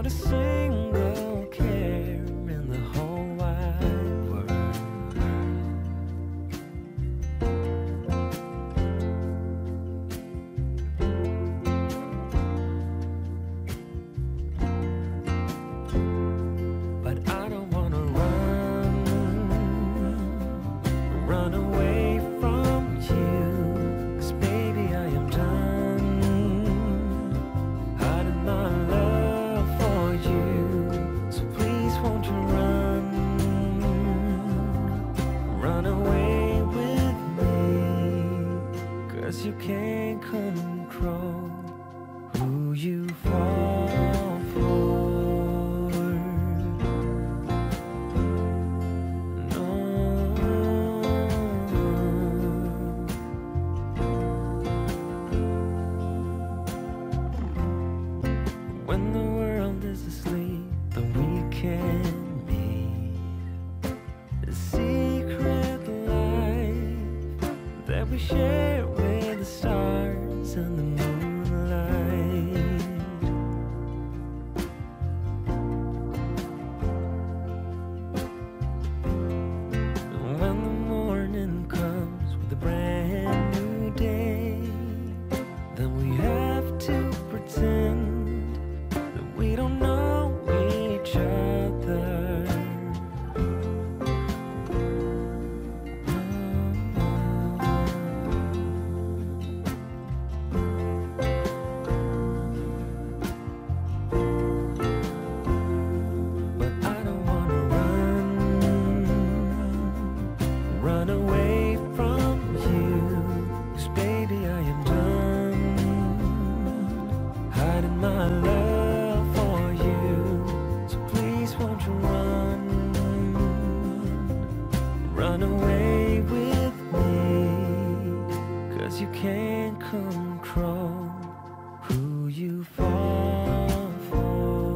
without a single care in the whole wide world. But I don't wanna run away from you, 'cause baby I am done hiding my love for you. So please won't you run away with me, 'cause you can't control who you fall for. When the world is asleep and we can meet, a secret life that we share with the stars and the moonlight. And when the morning comes with a brand new day, then we have to pretend we don't know each other. But I don't wanna run away from you, 'cause baby I am done hiding my love for you. So please won't you run away with me, 'cause you can't control who you fall for.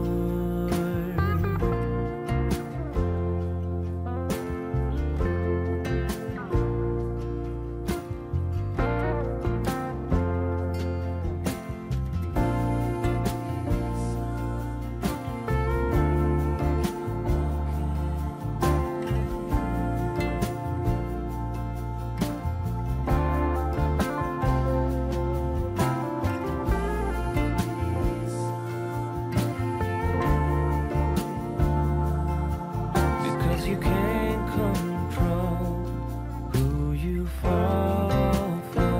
Because you can't control who you fall for.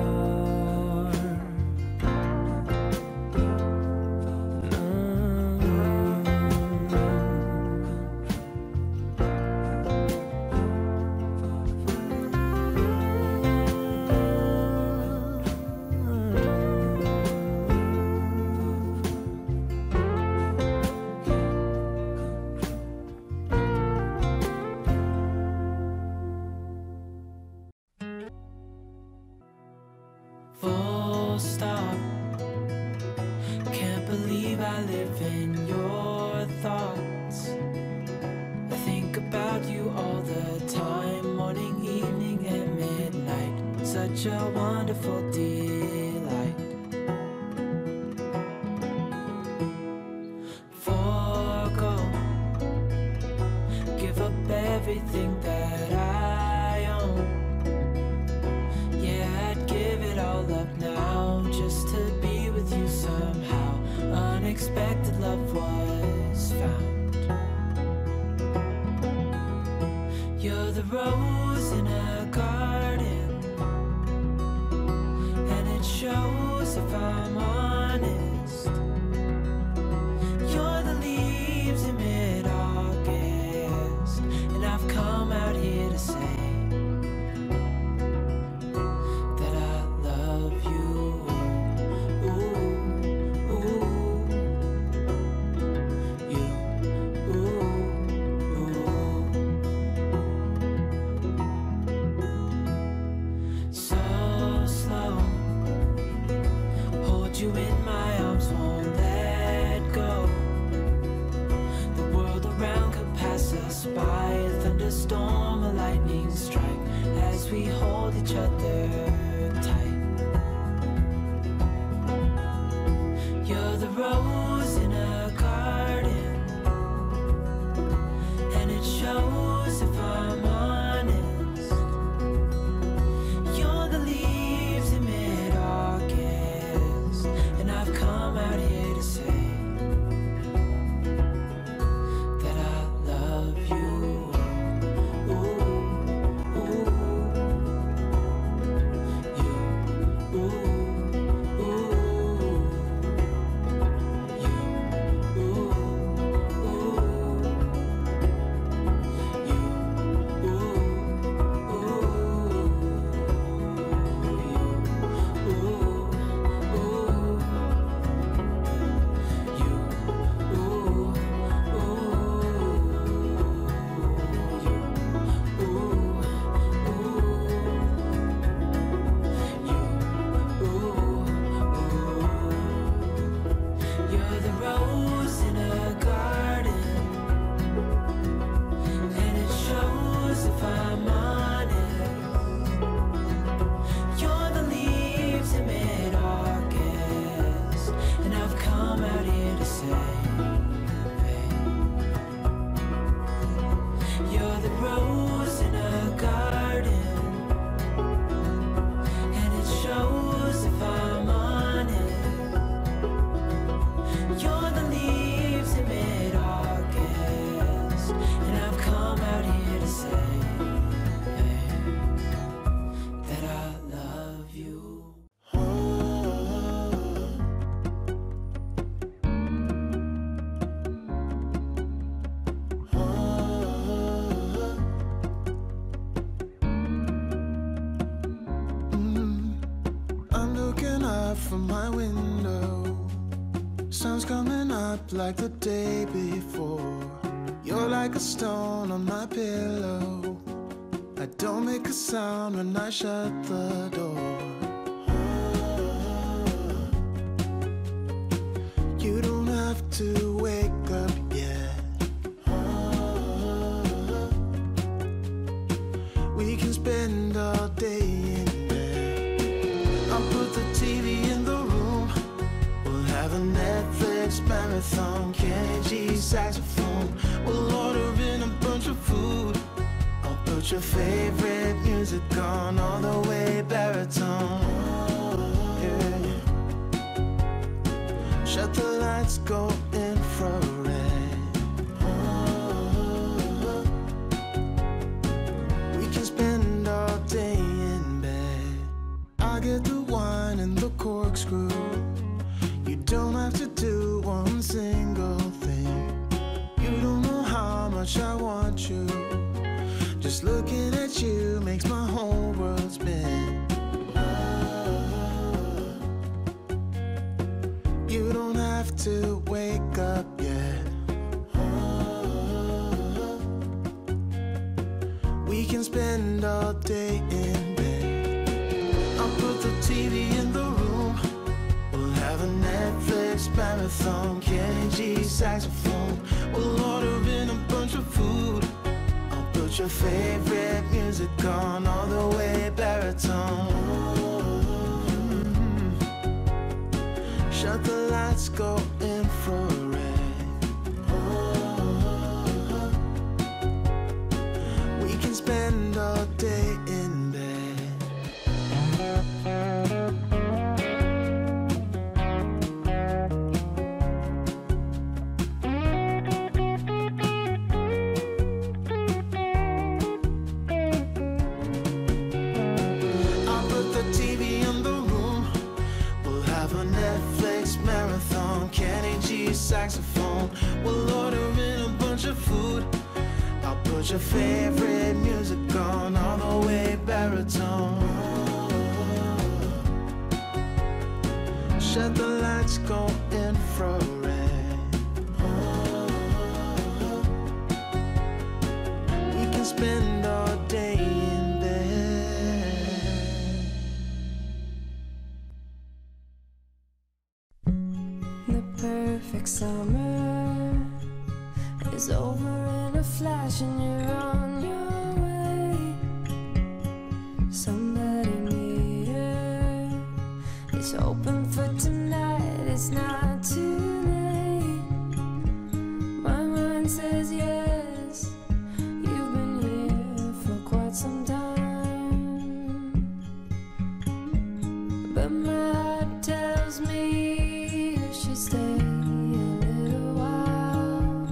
Full stop. Can't believe I live in your thoughts. I think about you all the time, morning, evening, and midnight. Such a wonderful delight. Forgo, give up everything that I own. Yeah, I'd give it all up now just to be with you somehow. Unexpected love was found. You're the rose in a garden, and it shows if I'm honest. You're the leaves in mid-August, and I've come out here to say that I love you. Ooh, ooh, you, ooh, ooh. So slow, hold you in my arms, won't let go. The world around could pass us by, a thunderstorm, a lightning strike, as we hold each other tight. You're the rose in a garden, come out here to say, you're the rose in a garden, and it shows if I'm honest. You're the leaves in mid-August, and I've come out here to say that I love you. I'm looking up from my window. Sun's coming up like the day before. You're like a stone on my pillow. I don't make a sound when I shut the door. You don't have to wake up yet. We can spend all day in bed. I'll put the TV in the room. We'll have a Netflix marathon, Kenny G saxophone. We'll order in a bunch of food. I'll put your favorite music on, all the way baritone. Yeah. Shut the lights, go infrared. We can spend all day in bed. I get the wine and the corkscrew. You don't have to do one single thing. You don't know how much I want you. Just looking at you makes my whole world spin. You don't have to wake up yet. We can spend all day in bed. I'll put the TV in the room. We'll have a Netflix marathon, Kenny G saxophone. We'll order in a bunch of food. I'll put your favorite music on, all the way baritone. Shut the lights, go infrared. We can spend all day in bed. I'll put the TV in the room. We'll have a Netflix marathon, Kenny G saxophone. We'll order in a bunch of food. I'll put your favorite music on, all the way baritone. Shut the lights, go infrared. We can spend all day in bed. The perfect summer is over in a flash and you're on your way. Somebody near is open for tonight. It's not too late. My mind says yes. You've been here for quite some time, but my heart tells me you should stay a little while.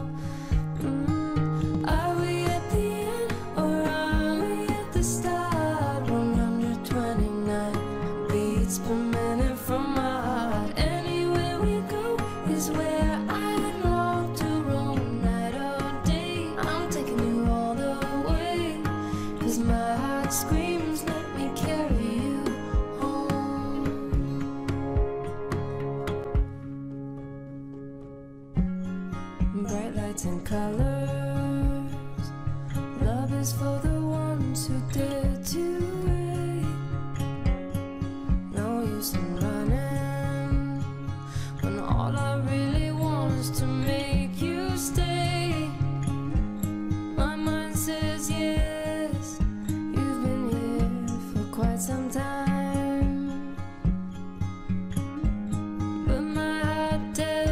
Are we at the end or are we at the start? 129 beats per minute from my heart. Anywhere we go is where I long to roam. Night or day, I'm taking you all the way. 'Cause my heart screams, let me carry you home. Bright lights and colors. Love is for the ones who dare to wait. No use in running when all I really want is to make you stay. My mind says yes. You've been here for quite some time, but my heart tells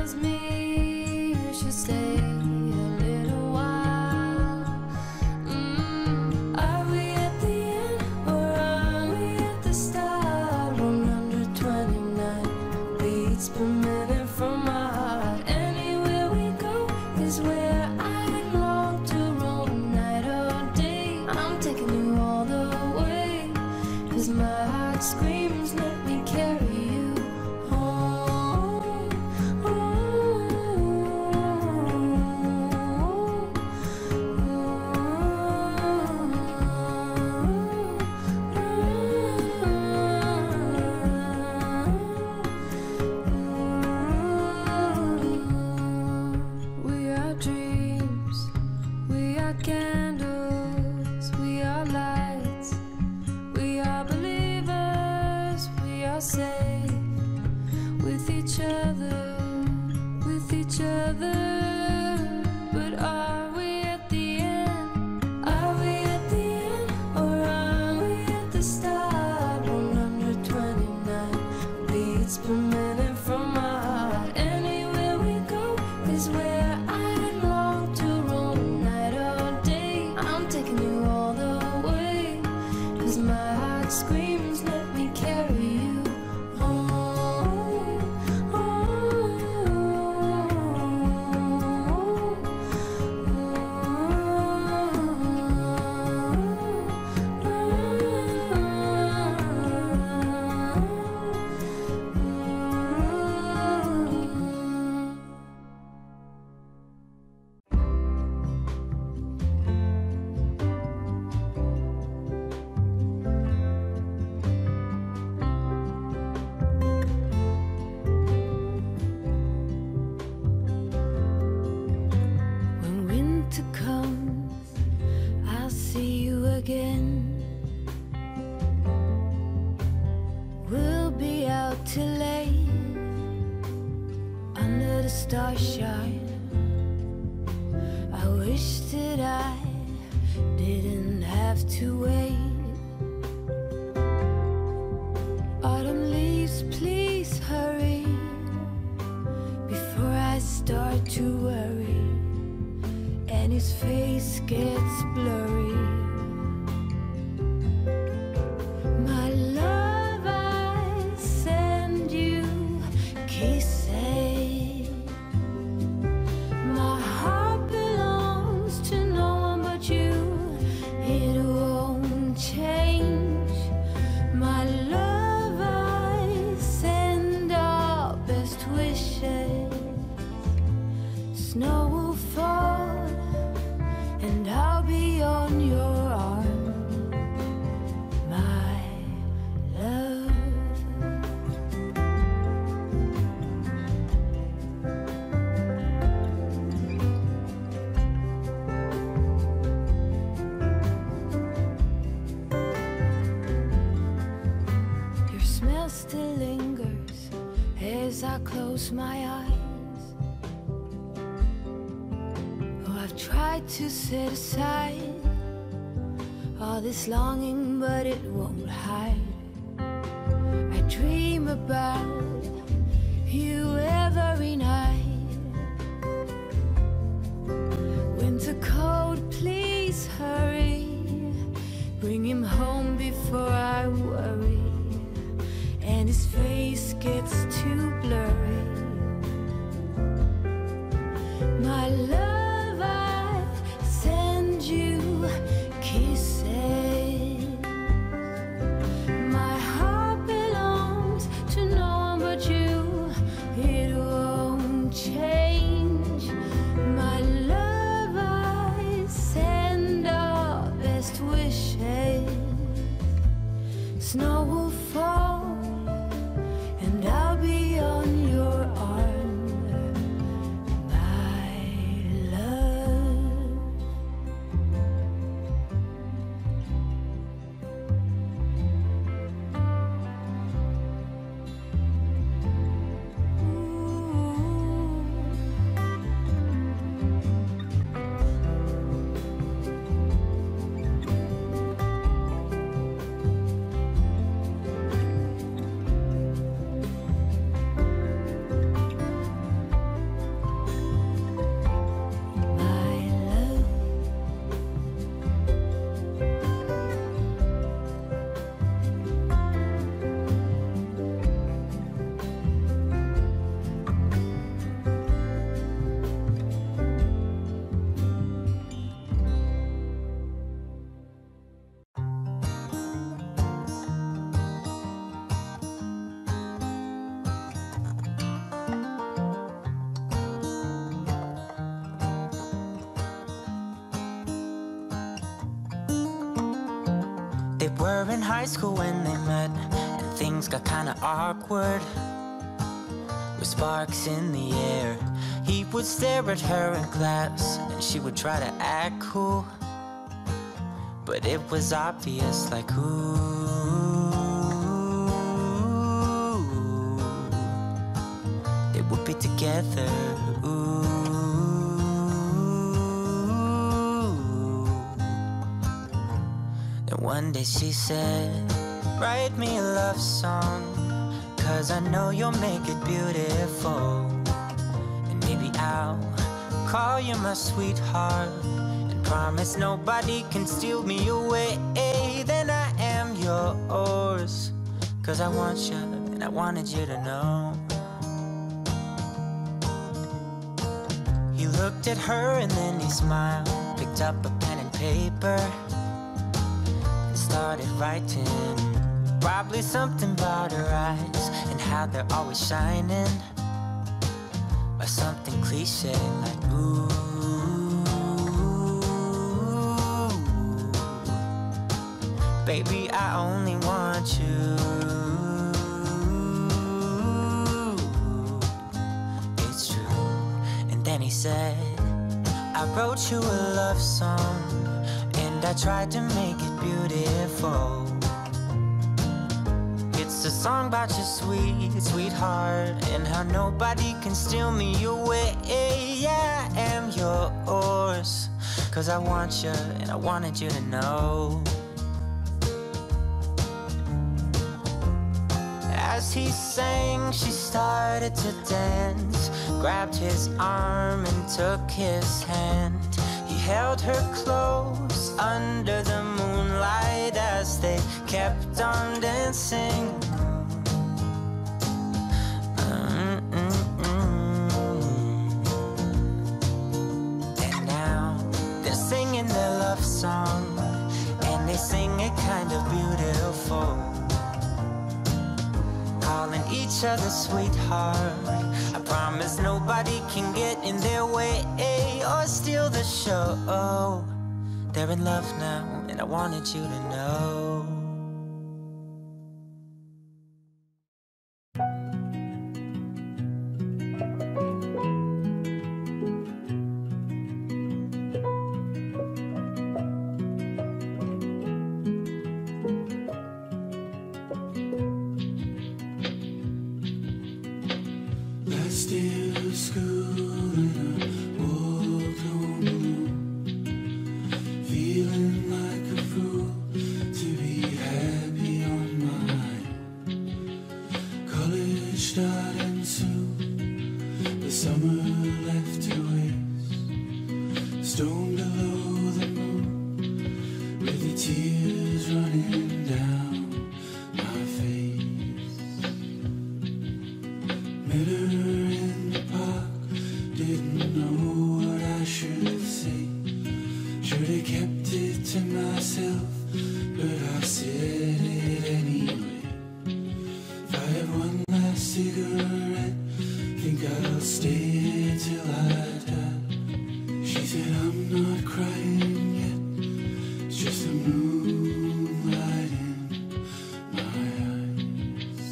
the stars shine. I wish that I didn't have to wait. Autumn leaves, please hurry before I start to worry and his face gets blurry. My love, I send you kisses. My heart belongs to no one but you. It won't change. My love, I send our best wishes. Snow will fall and I'll be on your arm, my love. Your smell still lingers as I close my eyes. I've tried to set aside all this longing, but it won't hide. I dream about you every night. Winter cold, please hurry. Bring him home before I worry and his face gets too blurry. My love, I send you kisses. My heart belongs to no one but you. It won't change. My love, I send our best wishes. Snow will fall and I'll be on your arm, my love. They were in high school when they met, and things got kinda awkward. With sparks in the air, he would stare at her in class, and she would try to act cool. But it was obvious, like, ooh, they would be together, ooh. One day she said, write me a love song, 'cause I know you'll make it beautiful. And maybe I'll call you my sweetheart, and promise nobody can steal me away. Then I am yours, 'cause I want you, and I wanted you to know. He looked at her and then he smiled, picked up a pen and paper, started writing, probably something about her eyes and how they're always shining, or something cliche like ooh. Baby, I only want you. It's true. And then he said, I wrote you a love song, and I tried to make it beautiful. It's a song about your sweet, sweetheart, and how nobody can steal me away. Yeah, I am yours, 'cause I want you, and I wanted you to know. As he sang, she started to dance, grabbed his arm and took his hand. He held her close under the moonlight as they kept on dancing. And now they're singing their love song, and they sing it kind of beautiful, calling each other sweetheart. I promise nobody can get in their way or steal the show. They're in love now, and I wanted you to know. Last day of school and I walked home alone, feeling like a fool to be happy on my own. College starting soon, the summer left to waste. Stone below the moon, with the tears running down my face. Met her in the park, didn't know what I should say. Should have kept it to myself, but I said it anyway. If I have one last cigarette, think I'll stay till I die. She said I'm not crying yet, it's just the moonlight in my eyes.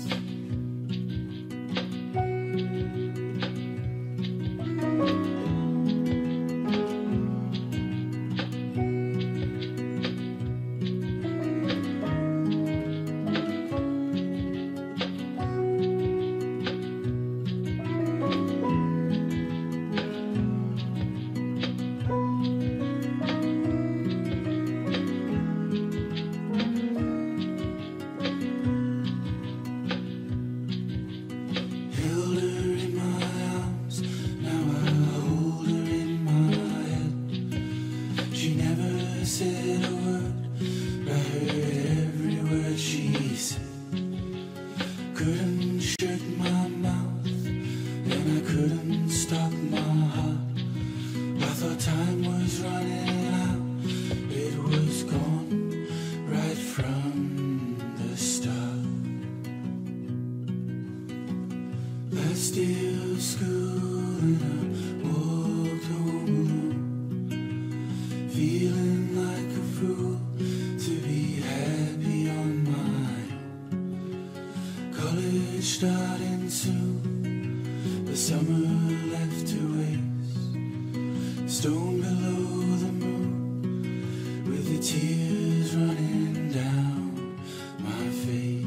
Held her in my arms, now I hold her in my head. She never said a word, but I heard every word she said. Couldn't shut my mouth, and I couldn't stop my heart. I thought time was running out, it was gone right from the start. Last day of school and I walked home alone, feeling like a fool to be happy on my own. College starting soon, the summer left to waste. Stone below the moon, with the tears running down my face.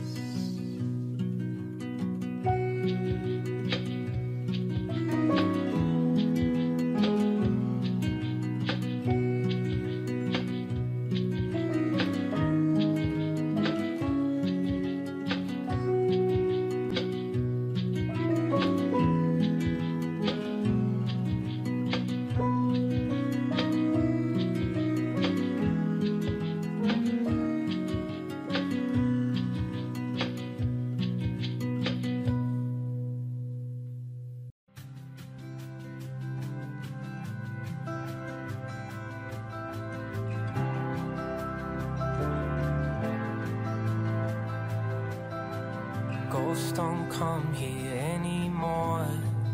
Ghosts don't come here anymore.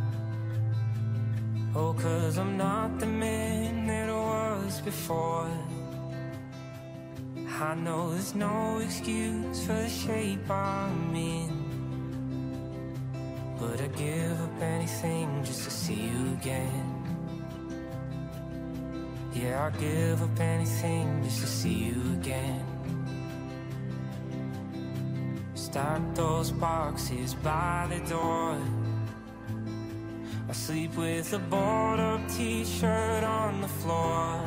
Oh, 'cause I'm not the man that I was before. I know there's no excuse for the shape I'm in, but I'd give up anything just to see you again. Yeah, I'd give up anything just to see you again. stack those boxes by the door. I sleep with a bought up t-shirt on the floor.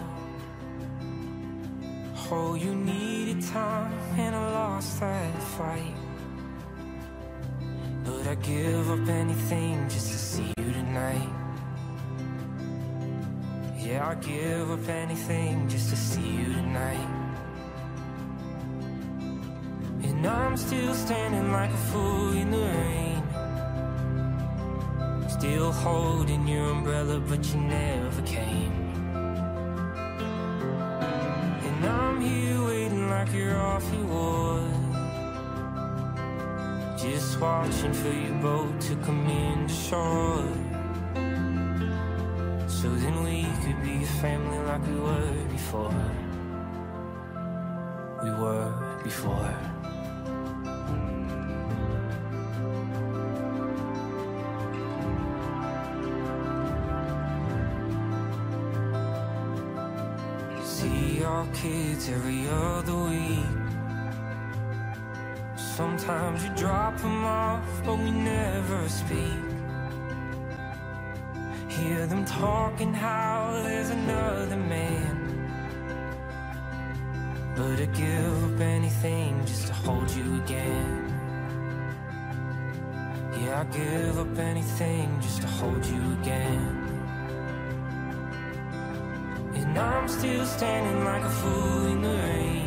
Oh, you needed time and I lost that fight. But I'd give up anything just to see you tonight. Yeah, I'd give up anything just to see you tonight. And I'm still standing like a fool in the rain, still holding your umbrella, but you never came. And I'm here waiting like you're off your ward, just watching for your boat to come in to shore. So then we could be a family like we were before. We were before. See our kids every other week. Sometimes you drop them off, but we never speak. Hear them talking how there's another man. But I'd give up anything just to hold you again. Yeah, I'd give up anything just to hold you again. And I'm still standing like a fool in the rain,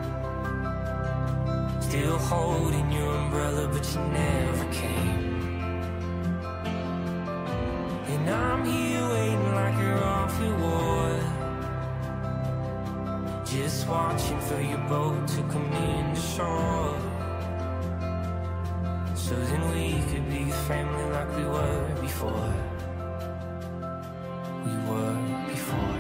still holding your umbrella, but you never came. And I'm here waiting like you're off your ward, just watching for your boat to come in to shore. So then we could be a family like we were before. We were before.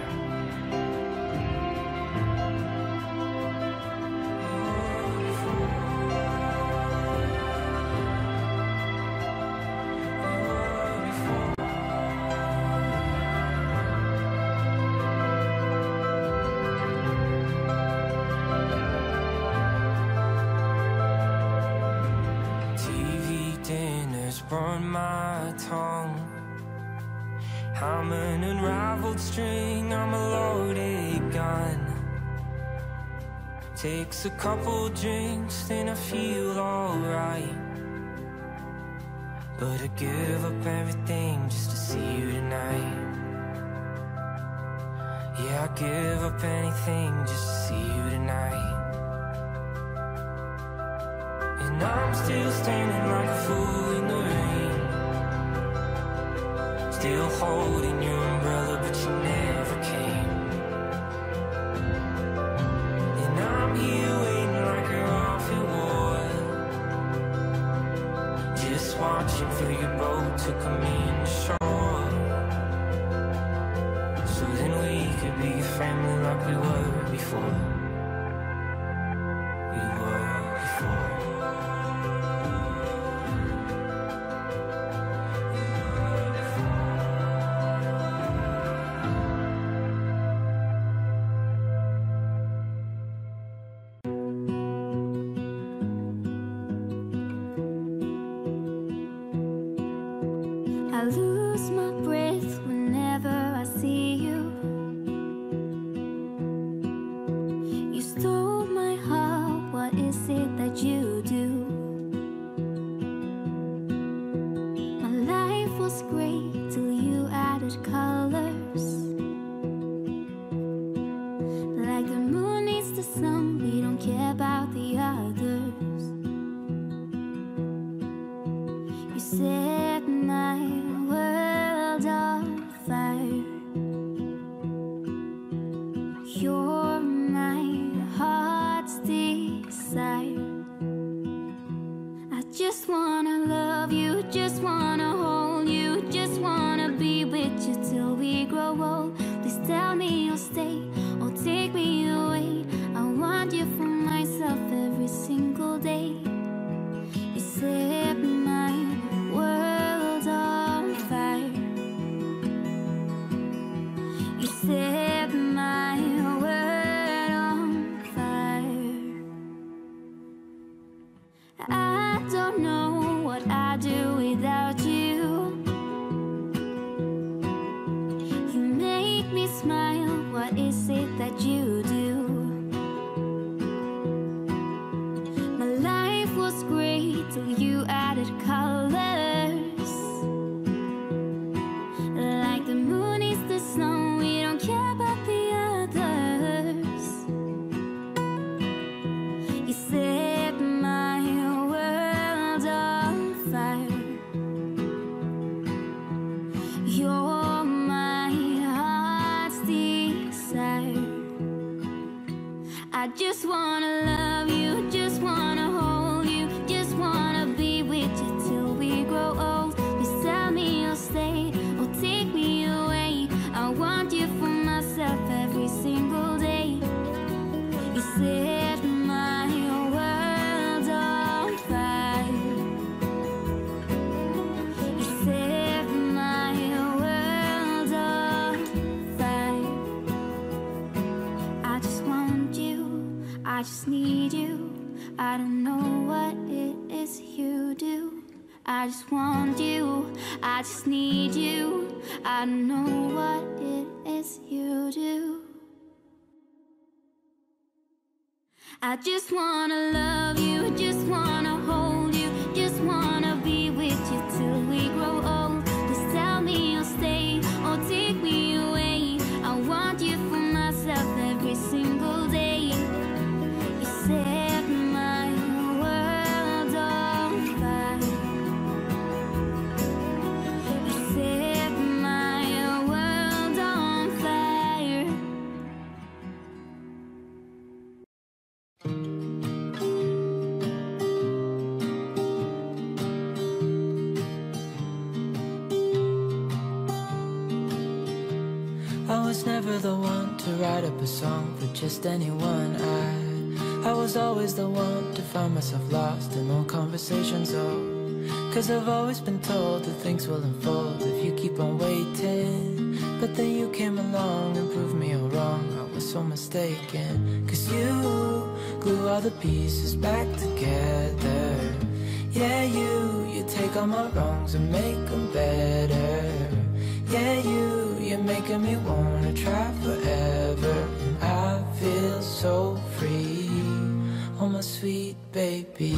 Burn my tongue. I'm an unraveled string, I'm a loaded gun. Takes a couple drinks, then I feel alright. But I give up everything just to see you tonight. Yeah, I give up anything just to see you tonight. And I'm still standing like a fool in the rain, still holding your umbrella, but you never came. And I'm here waiting like you're off your ward, just watching for your boat to come in to shore. So then we could be a family like we were before. We were before. I lose my breath whenever I see you. just wanna love you, just wanna hold you, just wanna be with you till we grow old. Please tell me you'll stay or take me away. I want you for myself every single day. You set my world on fire. You set my world on fire. I just want you, I just need you. I don't know what it is you do. I just want you, I just need you. I don't know what it is you do. I just wanna love you, just wanna hold you, just wanna be with you till we grow old. Please tell me you'll stay or take me away. I want you for myself every single day. You set my world on fire. You set my world on fire. I was never the one to write up a song for just anyone. I was always the one to find myself lost in all conversations. Oh, 'cause I've always been told that things will unfold if you keep on waiting. But then you came along and proved me all wrong. I was so mistaken, 'cause you glue all the pieces back together. Yeah, you take all my wrongs and make them better. Yeah, you're making me wanna try forever. And I feel so free, oh my sweet baby.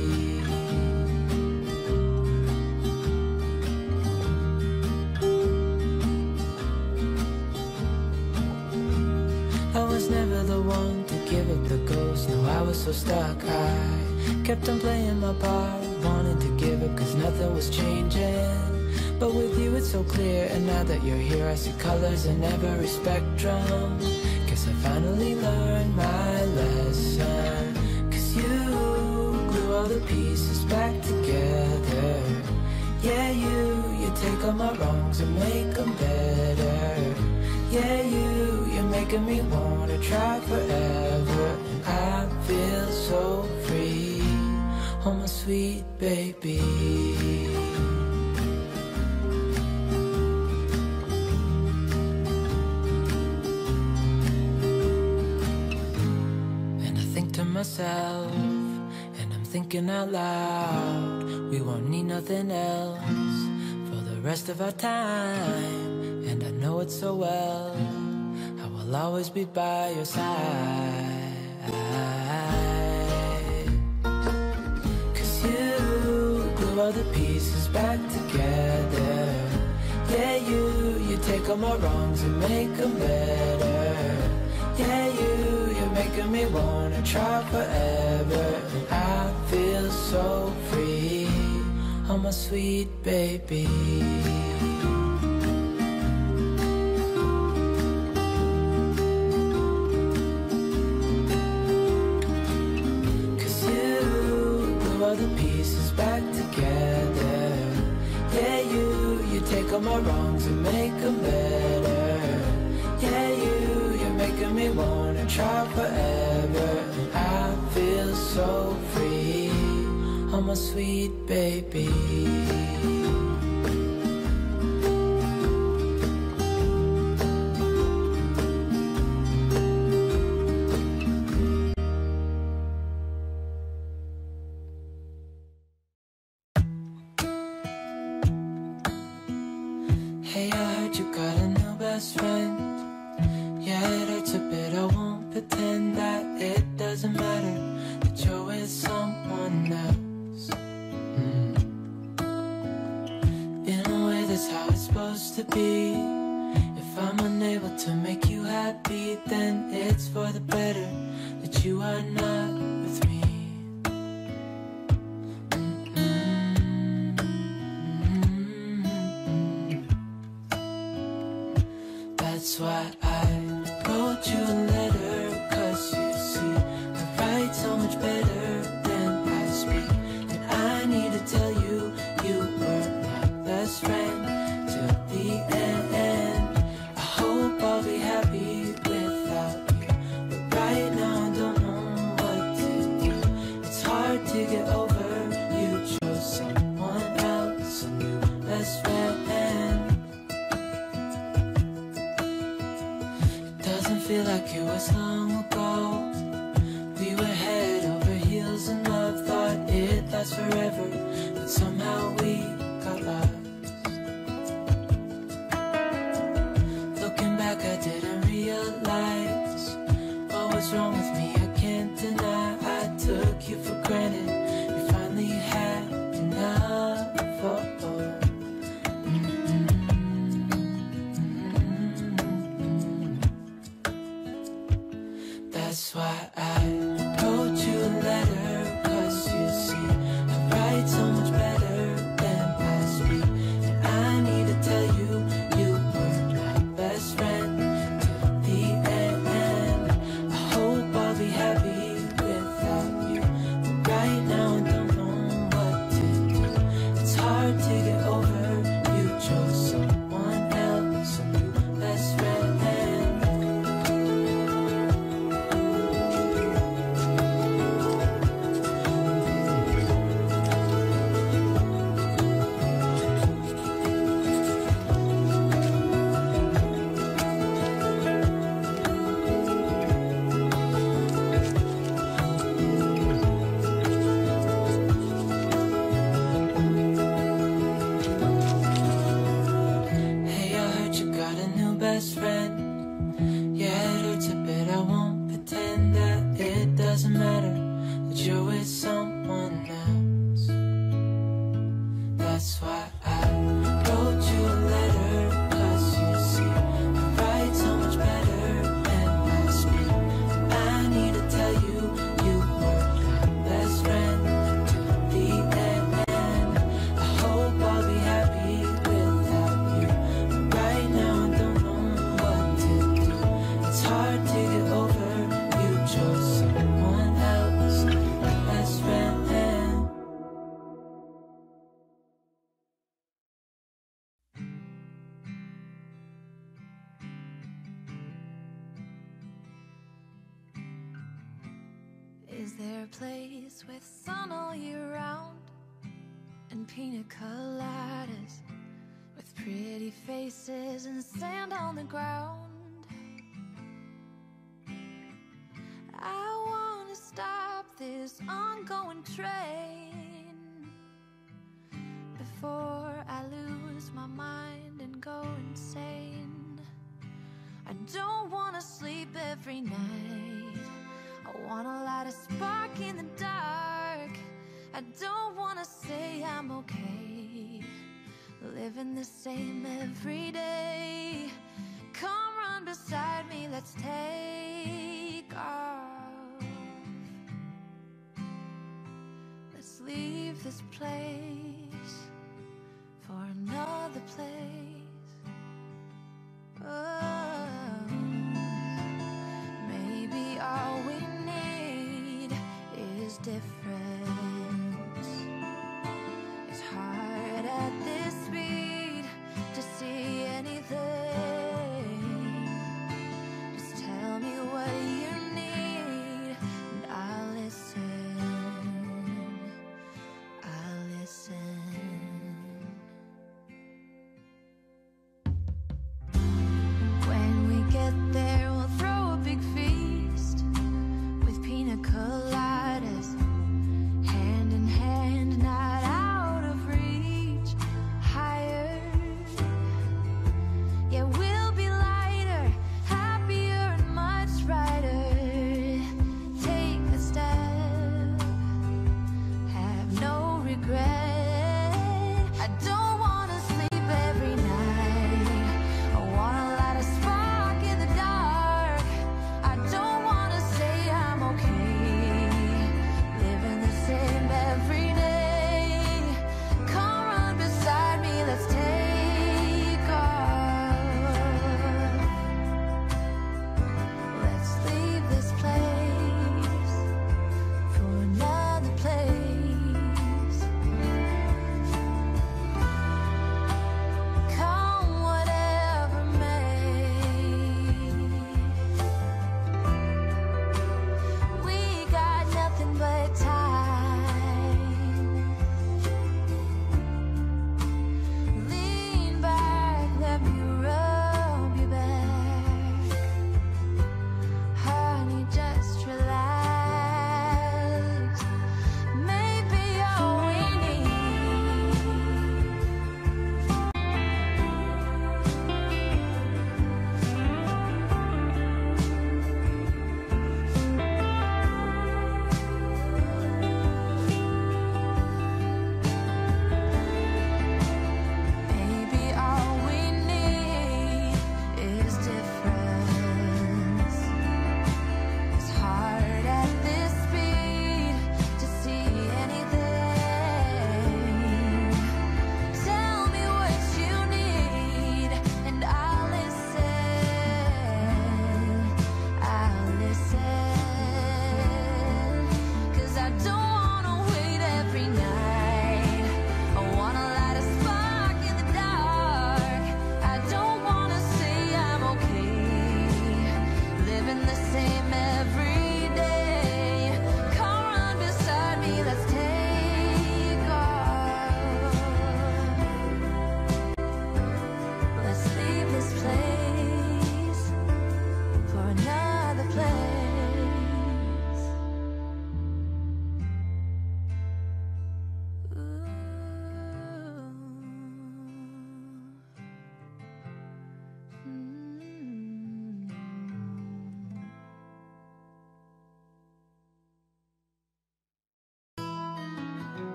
I was never the one to give up the ghost. No, I was so stuck. I kept on playing my part, wanting to give up 'cause nothing was changing. But with you it's so clear, and now that you're here I see colors in every spectrum. Guess I finally learned my lesson. 'Cause you glue all the pieces back together. Yeah, you take all my wrongs and make them better. Yeah, you're making me wanna try forever. And I feel so free, oh my sweet baby. Myself, and I'm thinking out loud, we won't need nothing else for the rest of our time. And I know it so well, I will always be by your side. 'Cause you glue all the pieces back together. Yeah, you take all my wrongs and make them better. Yeah, you're making me wanna try forever. And I feel so free, oh my sweet baby. The pieces back together. Yeah, you take all my wrongs and make them better. Yeah, you're making me wanna try forever. And I feel so free, oh my sweet baby. Hey, I heard you got a new best friend. Yeah, it hurts a bit, I won't pretend that it doesn't matter that you're with someone else. In a way, that's how it's supposed to be. If I'm unable to make you happy, then it's for the better that you are not with me. That's why I wrote you a letter, 'cause you see feel like it was long ago. We were head over heels in love, thought it'd last forever, but somehow we got lost. Looking back, I didn't realize what was wrong with me. I can't deny I took you for granted. You finally had enough. That's why I wrote you a letter, 'cause you see, I write so much better than I speak. And I need to tell you, you were my best friend till the end. I hope I'll be happy without you, but right now I don't know what to do. It's hard to get over, you chose someone else, a new best friend. Best friend, yeah, it hurts a bit. I won't pretend that it doesn't matter that you're with someone else. That's why I wrote you a letter, 'cause you see, I write so much better than I speak. I need to tell you, you were my best friend till the end. I hope I'll be happy without you, but right now I don't know. It's hard to get over, you chose someone else, my best friend. Is there a place with sun all year round and pina coladas with pretty faces and sand on the ground? I wanna stop this ongoing train before I lose my mind and go insane. I don't wanna sleep every night. I wanna light a spark in the dark. I don't wanna say I'm okay, living the same every day. Come run beside me, let's take off. Let's leave this place for another place. Oh, maybe all we need is difference. It's hard at this speed to see anything. Just tell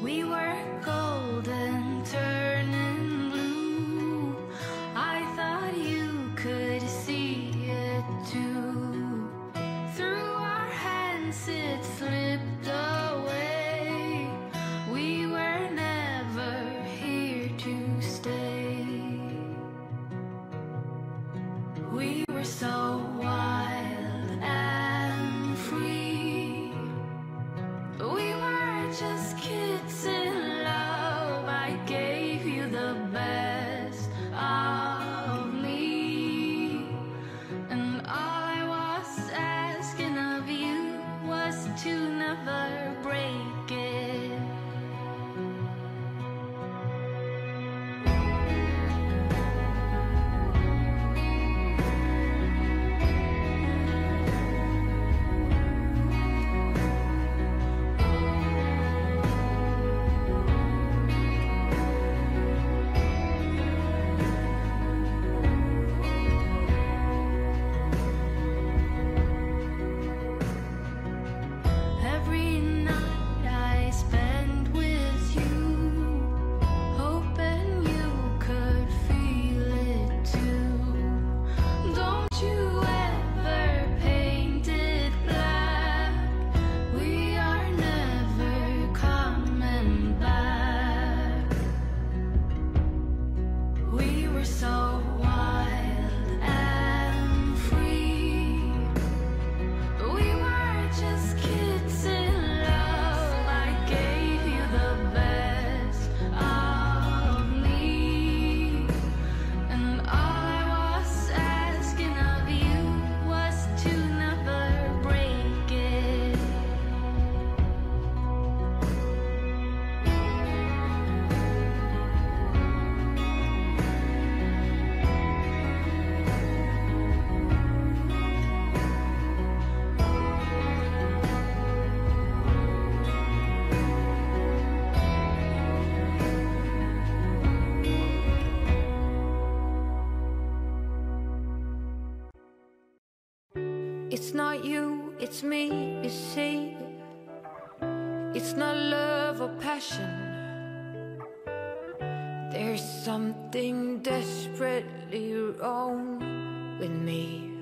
We were golden, turning blue. I thought you could see it too. Through our hands it slipped away. We were never here to stay. We were so wild and free. We were just kids in love. I gave you the best of me, and all I was asking of you was to never break it. Every night I spend with you, hoping you could feel it too. Don't you ever paint it black. We are never coming back. We were so wild and free. We were just kids in love. I gave you the best of me, and all I was asking of you was to never break it. It's not you, it's me, you see. It's not love or passion. There's something desperately wrong with me.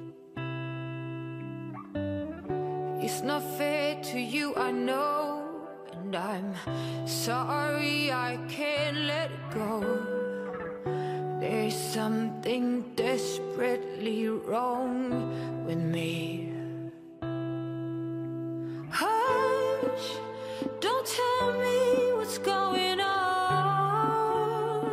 It's not fair to you, I know, and I'm sorry I can't let it go. There's something desperately wrong with me. Hush, don't tell me what's going on.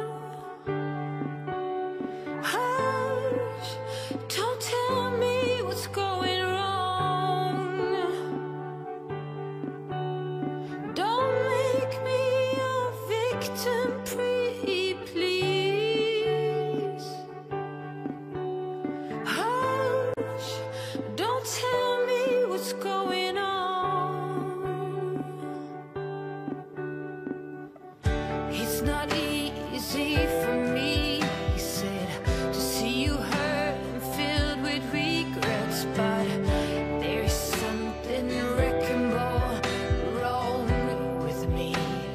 Hush, don't tell me what's going wrong. Don't make me a victim, please. Hush, don't tell me what's going on. It's not easy for me, he said, to see you hurt and filled with regrets, but there's something wrecking ball wrong with me.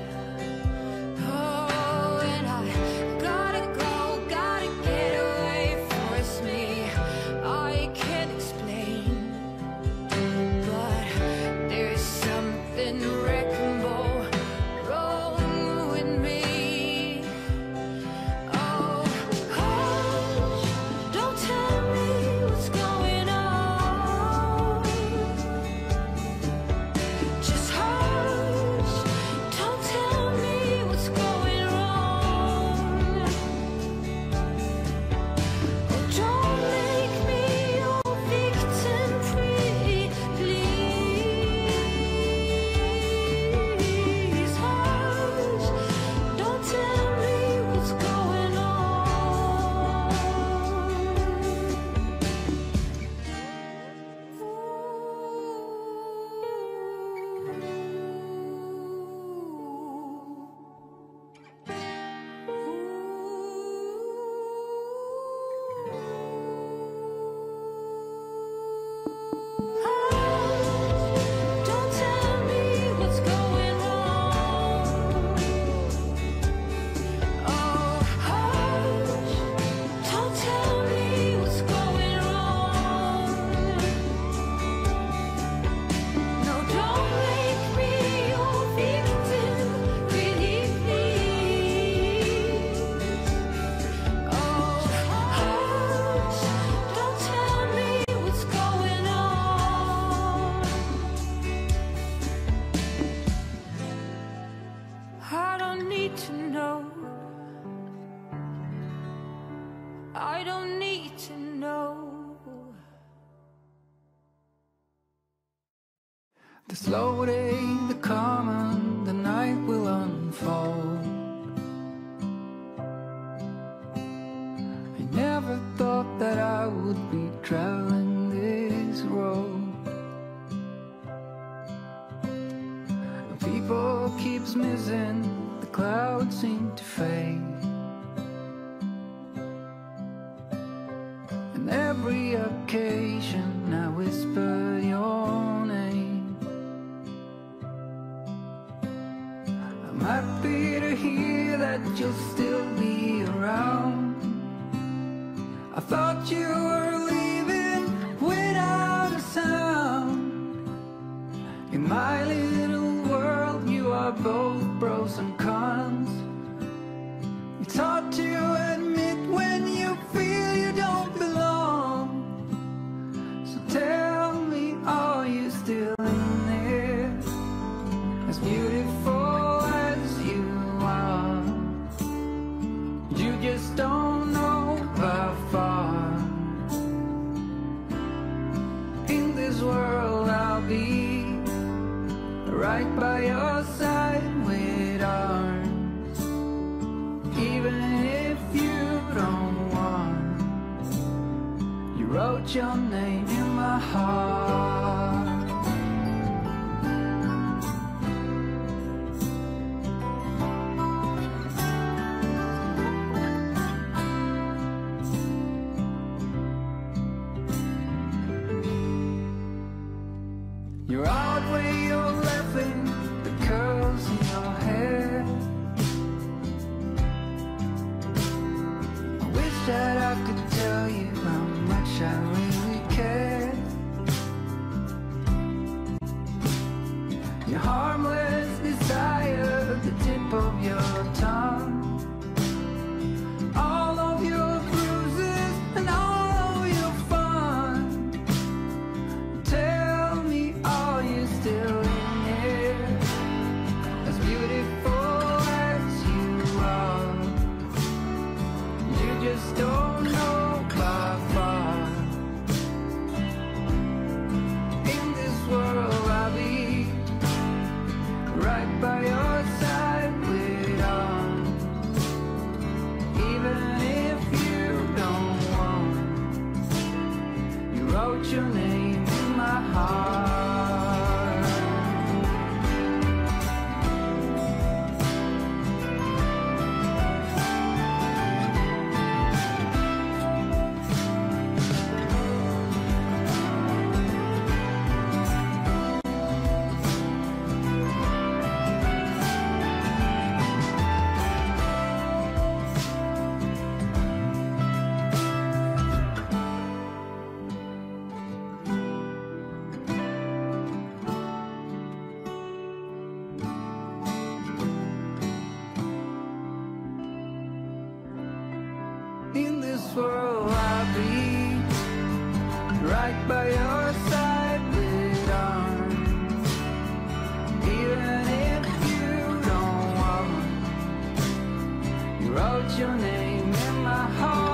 Oh, and I gotta go, gotta get away, force me. I can't explain, but there's something wrecking ball wrong with me. I don't need to know. I don't need to know. The slow day, the calm, and the night will unfold. I never thought that I would be traveling this road. People keeps missing, the clouds seem to fade. And every occasion I whisper your name. I'm happy to hear that you'll still be around. I thought you were leaving without a sound. In my little world you are both pros and cons. It's hard to admit when you feel you don't belong. So tell me, are you still in there? As beautiful as you are, you just don't know how far. In this world I'll be right by your side with arms. Even if you don't want, you wrote your name in my heart. You're out where you're laughing, the curls in your hair. I wish that I could tell you how much I really care. Your harmless desire, the tip of your tongue. All of your bruises and all of your fun. Tell me, are you still in here? As beautiful as you are, you just don't know by far. In this world I'll be right by your side with arms. Even if you don't want, you wrote your name in my heart. In this world I'll be right by your side with arms. Even if you don't want, you wrote your name in my heart.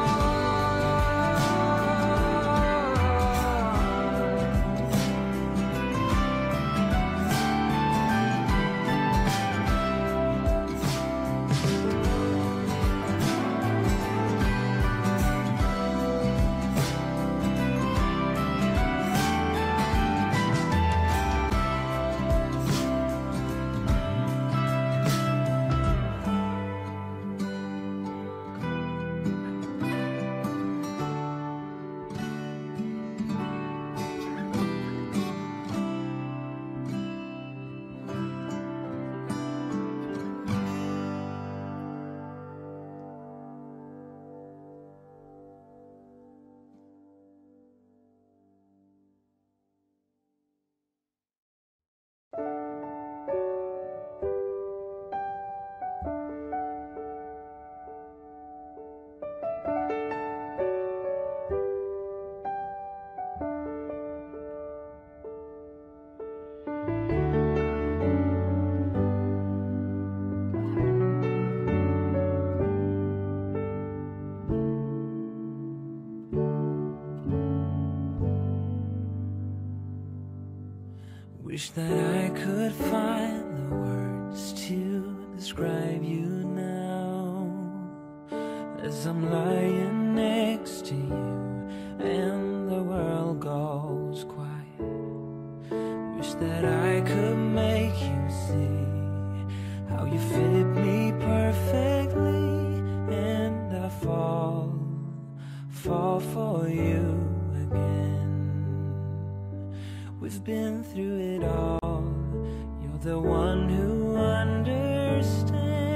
Wish that I could find the words to describe you now, as I'm lying next to you and the world goes quiet. Wish that I could make you see how you fit me perfectly, and I fall for you again. We've been through it all. You're the one who understands.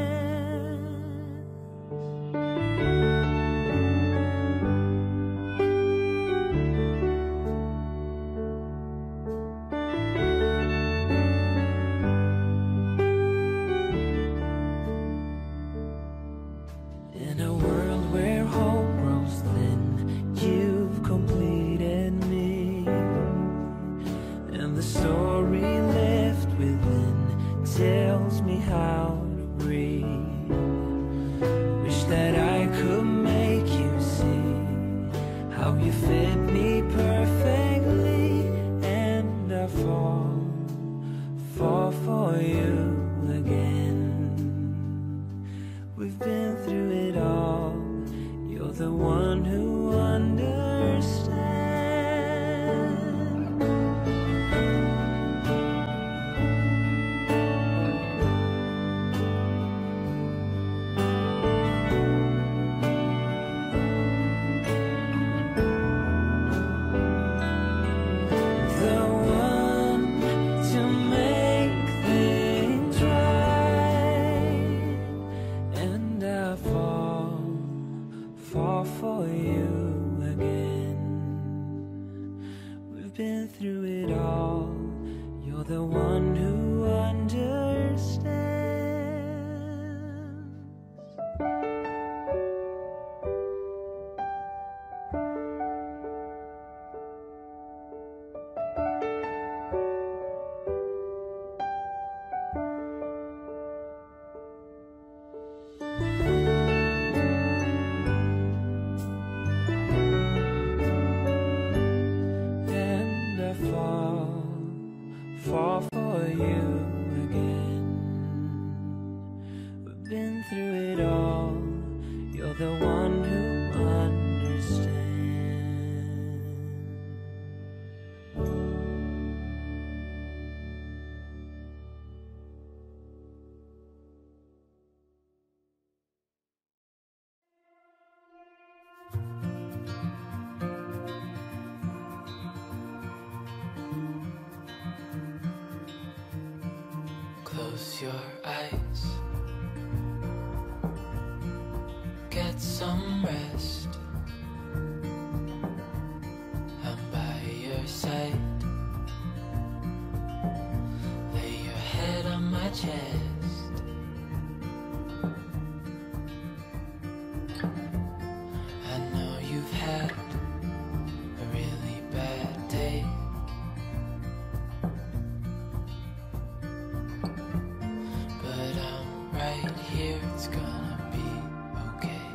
In a world where hope grows thin, you've completed me, and the story left within tells me how to breathe. Wish that I could make you see how you fit me perfectly, and I fall for you again. We've been through it all. You're the one who understands. The one to make things right, and I fall for you again. We've been through it all. You're the one who understands. And I fall for you again. We've been through it all. You're the one who understands. Close your eyes, get some rest. I'm by your side. Lay your head on my chest. I know you've had a really bad day, but I'm right here, it's gonna be okay.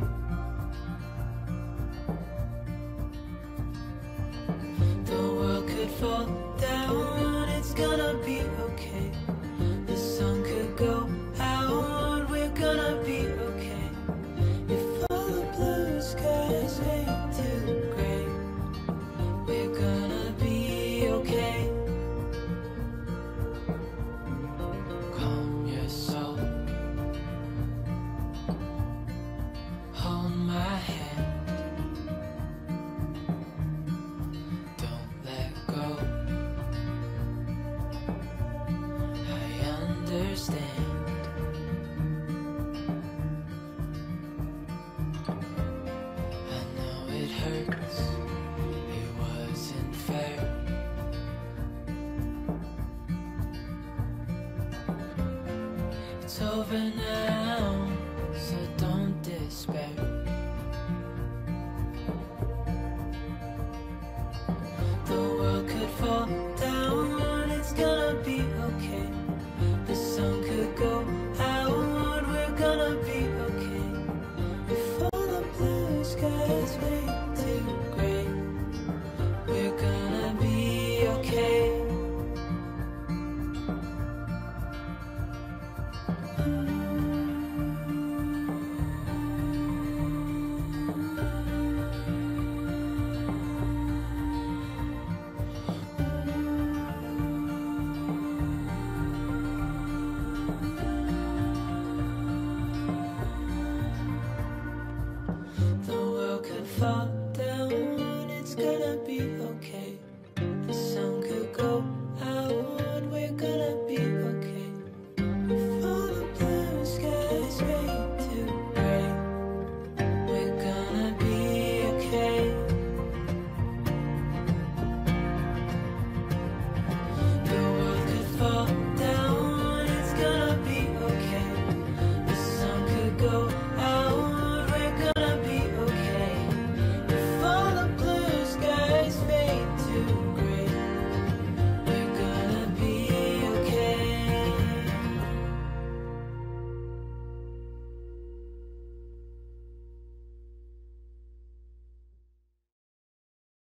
The world could fall down, it's gonna be okay. The sun could go out, we're gonna be okay. If all the blue skies ain't too gray, we're gonna be okay. Calm your soul, hold my hand, don't let go. I understand. I know it hurts, it wasn't fair. It's over now, so don't despair. The world could fall down, it's gonna be okay. The sun could go out, we're gonna be okay. If all the blue skies ain't too gray, we're gonna be okay. fall